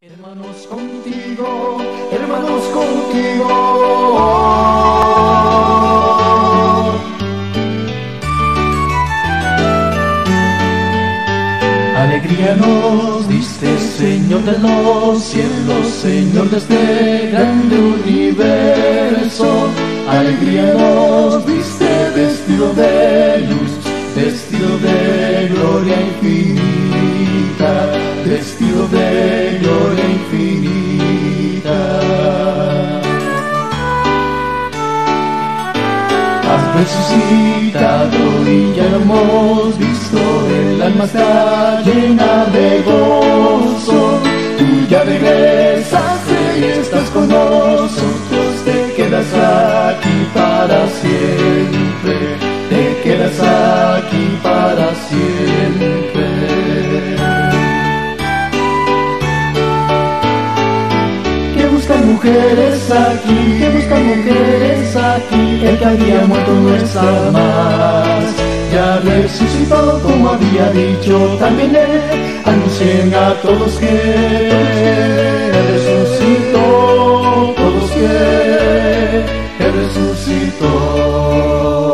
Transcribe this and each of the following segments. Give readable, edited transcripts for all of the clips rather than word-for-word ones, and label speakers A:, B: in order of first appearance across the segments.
A: Hermanos contigo, hermanos contigo. Alegría nos diste, Señor de los cielos, Señor de este grande universo. Alegría nos diste, vestido de luz, vestido de gloria infinita, vestido de gloria infinita. Has resucitado y ya lo hemos visto, el alma está llena de gozo. Tú ya regresaste y estás con nosotros, te quedas aquí para siempre, te quedas aquí para siempre. Mujeres aquí, que buscan mujeres aquí, el que había muerto no está más, ya resucitó como había dicho también él. Anuncien a todos que resucitó, todos que resucitó.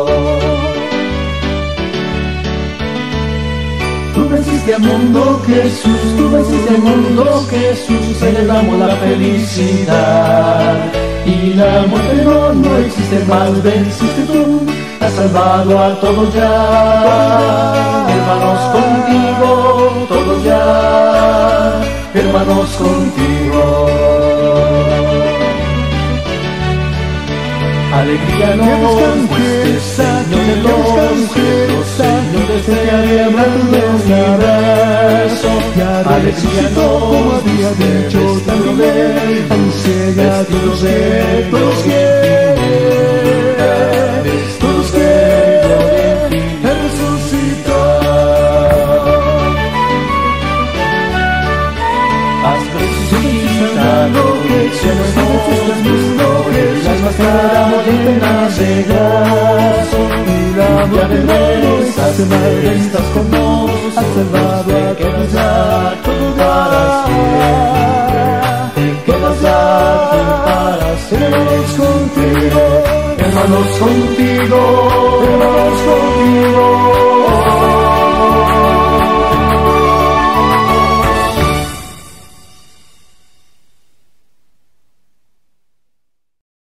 A: Tú venciste al mundo, Jesús, tú venciste al mundo, Jesús, celebramos la felicidad. Y la muerte no existe más, venciste tú, has salvado a todos ya. Hermanos contigo, todos ya, hermanos contigo. Alegría nos diste, Señor de los cielos, Señor de este grande universo. Alegría nos diste, también vestidos de todos que resucitó. Has resucitado, que somos glorias, las máscaras llenas de gozo, y la muerte estás con nosotros, has salvado a todos ya, para siempre, te quedas aquí para siempre. Hermanos contigo, hermanos contigo, hermanos contigo.